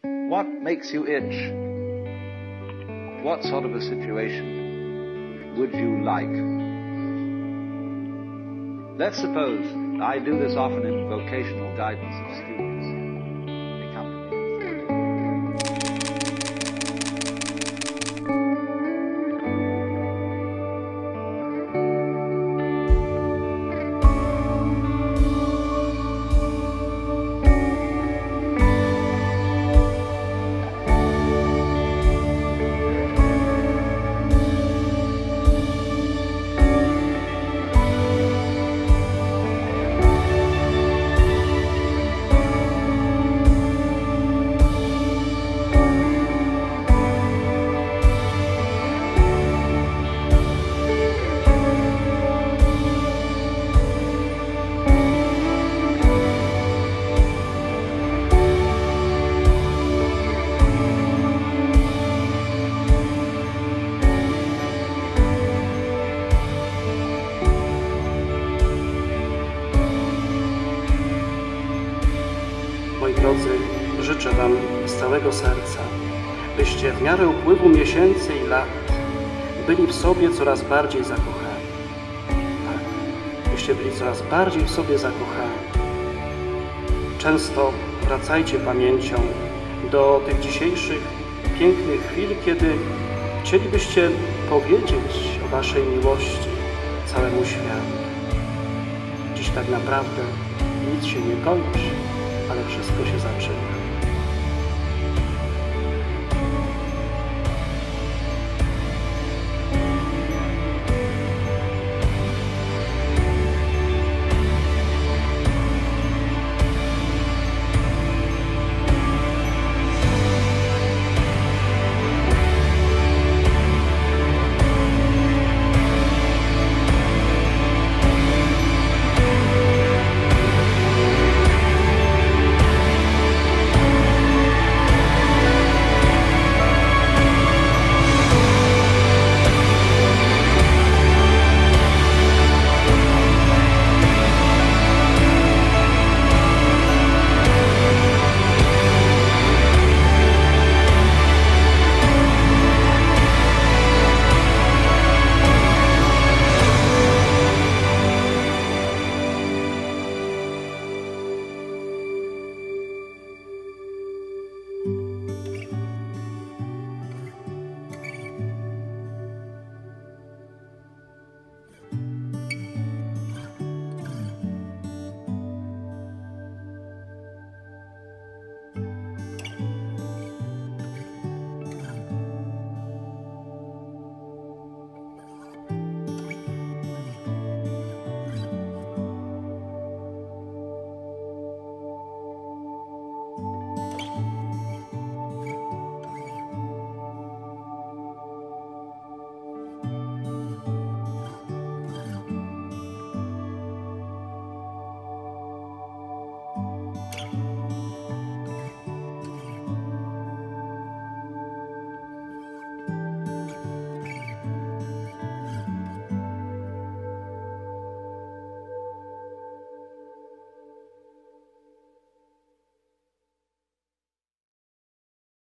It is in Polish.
What makes you itch? What sort of a situation would you like? Let's suppose I do this often in vocational guidance of students. They come to me. Moi drodzy, życzę Wam z całego serca, byście w miarę upływu miesięcy i lat byli w sobie coraz bardziej zakochani. Tak, byście byli coraz bardziej w sobie zakochani. Często wracajcie pamięcią do tych dzisiejszych pięknych chwil, kiedy chcielibyście powiedzieć o Waszej miłości całemu światu. Dziś tak naprawdę nic się nie kończy, ale wszystko się zaczyna.